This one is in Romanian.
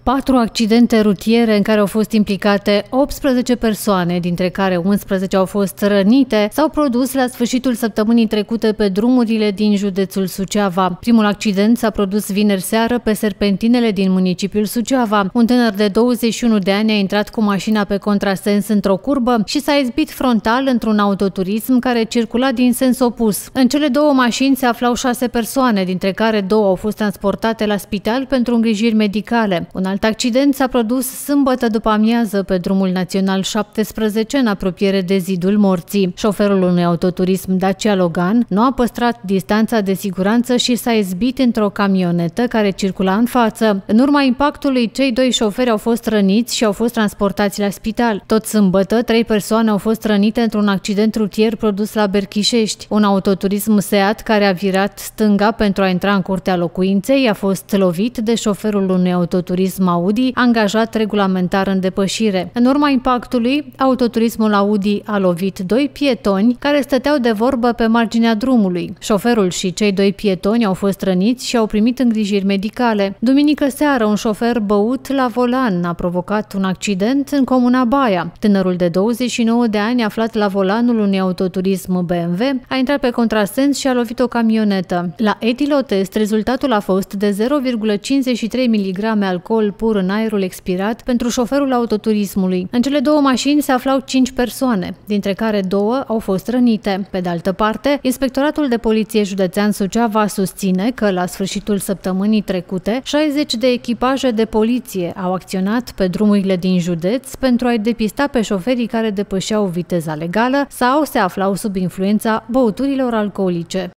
4 accidente rutiere în care au fost implicate 18 persoane, dintre care 11 au fost rănite, s-au produs la sfârșitul săptămânii trecute pe drumurile din județul Suceava. Primul accident s-a produs vineri seară pe serpentinele din municipiul Suceava. Un tânăr de 21 de ani a intrat cu mașina pe contrasens într-o curbă și s-a izbit frontal într-un autoturism care circula din sens opus. În cele două mașini se aflau 6 persoane, dintre care 2 au fost transportate la spital pentru îngrijiri medicale. Un alt accident s-a produs sâmbătă după amiază pe drumul național 17 în apropiere de Zidul Morții. Șoferul unui autoturism Dacia Logan nu a păstrat distanța de siguranță și s-a izbit într-o camionetă care circula în față. În urma impactului, cei 2 șoferi au fost răniți și au fost transportați la spital. Tot sâmbătă, 3 persoane au fost rănite într-un accident rutier produs la Berchișești. Un autoturism Seat care a virat stânga pentru a intra în curtea locuinței a fost lovit de șoferul unui autoturism Audi angajat regulamentar în depășire. În urma impactului, autoturismul Audi a lovit 2 pietoni care stăteau de vorbă pe marginea drumului. Șoferul și cei 2 pietoni au fost răniți și au primit îngrijiri medicale. Duminică seară, un șofer băut la volan a provocat un accident în comuna Baia. Tânărul de 29 de ani, aflat la volanul unui autoturism BMW, a intrat pe contrasens și a lovit o camionetă. La etilotest, rezultatul a fost de 0,53 mg alcool pur în aerul expirat pentru șoferul autoturismului. În cele 2 mașini se aflau 5 persoane, dintre care 2 au fost rănite. Pe de altă parte, Inspectoratul de Poliție Județean Suceava susține că la sfârșitul săptămânii trecute, 60 de echipaje de poliție au acționat pe drumurile din județ pentru a-i depista pe șoferii care depășeau viteza legală sau se aflau sub influența băuturilor alcoolice.